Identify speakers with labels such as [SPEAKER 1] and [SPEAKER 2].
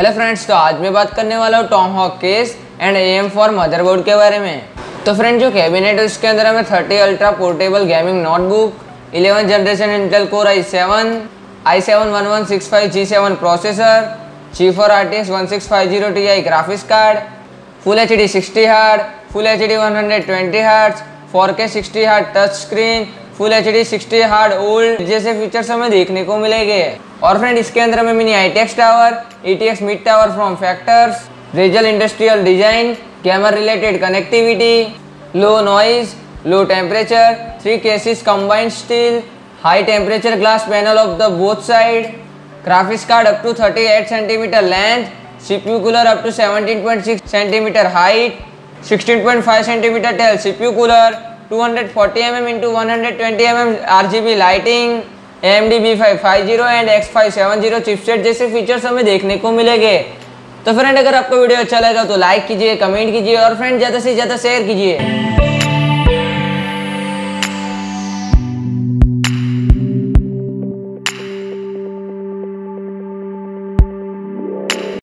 [SPEAKER 1] Hello friends, तो आज मैं बात करने वाला हूँ Tomahawk case and AM for motherboard के बारे में। तो फ्रेंड, जो कैबिनेट है उसके अंदर हमें 30 ultra portable gaming notebook, 11 generation Intel core i7-1165G7 processor, GeForce RTX 1650 Ti graphics card, full HD 60 hertz, full HD 120 hertz, 4K 60 hertz touch screen, full HD 60 hertz old जैसे फीचर्स हमें देखने को मिलेंगे। और फ्रेंड, इसके अंदर हमें mini ITX tower, ETX mid tower form factors, regal industrial design, gamer related connectivity, low noise, low temperature, 3 cases combined steel, high temperature glass panel of the both side, graphics card up to 38 centimetre length, CPU cooler up to 17.6 centimetre height, 16.5 centimetre tall CPU cooler, 240 mm into 120 mm RGB lighting, AMD B550 and X570 chipset जैसे features हमें देखने को मिलेंगे। तो friend, अगर आपको video अच्छा लगा तो लाइक कीजिए, कमेंट कीजिए और फ्रेंड ज़्यादा से ज़्यादा शेयर कीजिए।